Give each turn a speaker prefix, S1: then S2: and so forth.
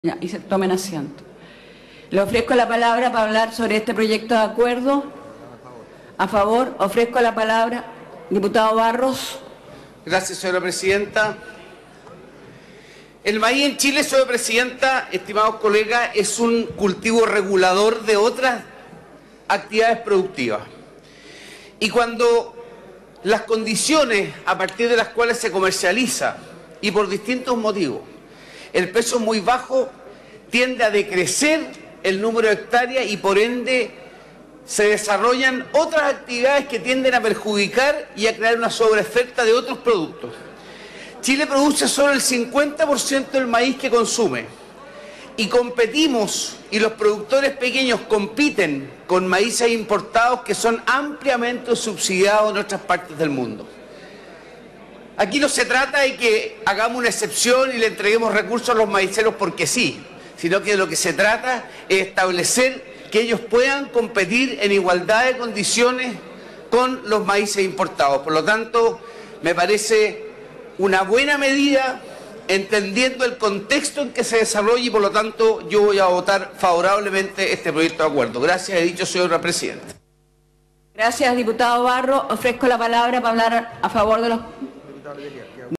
S1: Ya, y se tomen asiento. Le ofrezco la palabra para hablar sobre este proyecto de acuerdo. A favor, ofrezco la palabra. Diputado Barros.
S2: Gracias, señora presidenta. El maíz en Chile, señora presidenta, estimados colegas, es un cultivo regulador de otras actividades productivas. Y cuando las condiciones a partir de las cuales se comercializa, y por distintos motivos, el precio es muy bajo, tiende a decrecer el número de hectáreas y por ende se desarrollan otras actividades que tienden a perjudicar y a crear una sobreoferta de otros productos. Chile produce solo el 50% del maíz que consume y competimos, y los productores pequeños compiten con maíces importados que son ampliamente subsidiados en otras partes del mundo. Aquí no se trata de que hagamos una excepción y le entreguemos recursos a los maiceros porque sí, sino que de lo que se trata es establecer que ellos puedan competir en igualdad de condiciones con los maíces importados. Por lo tanto, me parece una buena medida, entendiendo el contexto en que se desarrolla, y por lo tanto yo voy a votar favorablemente este proyecto de acuerdo. Gracias, he dicho, señora presidenta.
S1: Gracias, diputado Barros. Ofrezco la palabra para hablar a favor de los...